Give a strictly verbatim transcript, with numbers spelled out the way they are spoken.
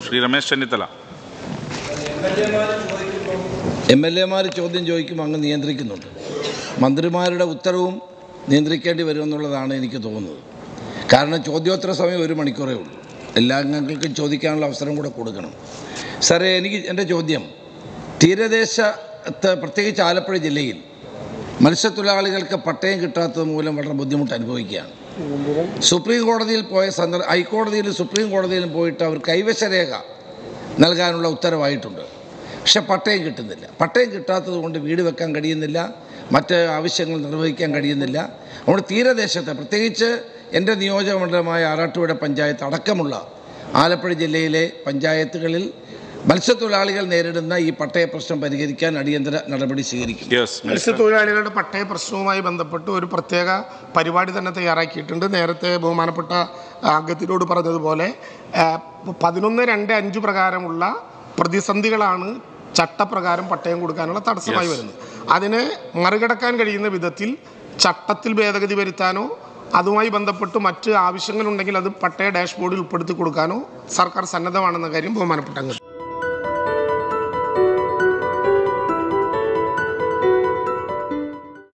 ശ്രീ രമേശ് ചെന്നിത്തല. എം എൽ എമാർ ചോദ്യം ചോദിക്കുമ്പോൾ അങ്ങ് നിയന്ത്രിക്കുന്നുണ്ട്. മന്ത്രിമാരുടെ ഉത്തരവും നിയന്ത്രിക്കേണ്ടി വരുമെന്നുള്ളതാണ് എനിക്ക് തോന്നുന്നത്. കാരണം ചോദ്യോത്തര സമയം ഒരു മണിക്കൂറേ ഉള്ളൂ. എല്ലാ അംഗങ്ങൾക്കും ചോദിക്കാനുള്ള അവസരം കൂടെ കൊടുക്കണം. സാറേ, എനിക്ക് എൻ്റെ ചോദ്യം, തീരദേശത്ത് പ്രത്യേകിച്ച് ആലപ്പുഴ ജില്ലയിൽ മത്സ്യത്തൊഴിലാളികൾക്ക് പട്ടയം കിട്ടാത്തത് മൂലം വളരെ ബുദ്ധിമുട്ട് അനുഭവിക്കുകയാണ്. സുപ്രീം കോടതിയിൽ പോയ സന്ദർഭ ഹൈക്കോടതിയിലും സുപ്രീം കോടതിയിലും പോയിട്ട് അവർ കൈവശരേഖ നൽകാനുള്ള ഉത്തരവായിട്ടുണ്ട്. പക്ഷെ പട്ടയം കിട്ടുന്നില്ല. പട്ടയം കിട്ടാത്തത് കൊണ്ട് വീട് വെക്കാൻ കഴിയുന്നില്ല, മറ്റ് ആവശ്യങ്ങൾ നിർവഹിക്കാൻ കഴിയുന്നില്ല. നമ്മുടെ തീരദേശത്തെ പ്രത്യേകിച്ച് എൻ്റെ നിയോജകമണ്ഡലമായ ആറാട്ടുപുഴ പഞ്ചായത്ത് അടക്കമുള്ള ആലപ്പുഴ ജില്ലയിലെ പഞ്ചായത്തുകളിൽ മത്സ്യത്തൊഴിലാളികൾ നേരിടുന്ന ഈ പട്ടയ പ്രശ്നം പരിഹരിക്കാൻ അടിയന്തര നടപടി സ്വീകരിക്കും. മത്സ്യത്തൊഴിലാളികളുടെ പട്ടയ പ്രശ്നവുമായി ബന്ധപ്പെട്ട് ഒരു പ്രത്യേക പരിപാടി തന്നെ തയ്യാറാക്കിയിട്ടുണ്ട്. നേരത്തെ ബഹുമാനപ്പെട്ട അംഗത്തിനോട് പറഞ്ഞതുപോലെ പതിനൊന്ന് രണ്ട് അഞ്ച് പ്രകാരമുള്ള പ്രതിസന്ധികളാണ് ചട്ടപ്രകാരം പട്ടയം കൊടുക്കാനുള്ള തടസ്സമായി വരുന്നത്. അതിനെ മറികടക്കാൻ കഴിയുന്ന വിധത്തിൽ ചട്ടത്തിൽ ഭേദഗതി വരുത്താനോ അതുമായി ബന്ധപ്പെട്ട് മറ്റ് ആവശ്യങ്ങളുണ്ടെങ്കിൽ അത് പട്ടയ ഡാഷ്ബോർഡിൽ ഉൾപ്പെടുത്തി കൊടുക്കാനോ സർക്കാർ സന്നദ്ധമാണെന്ന കാര്യം ബഹുമാനപ്പെട്ട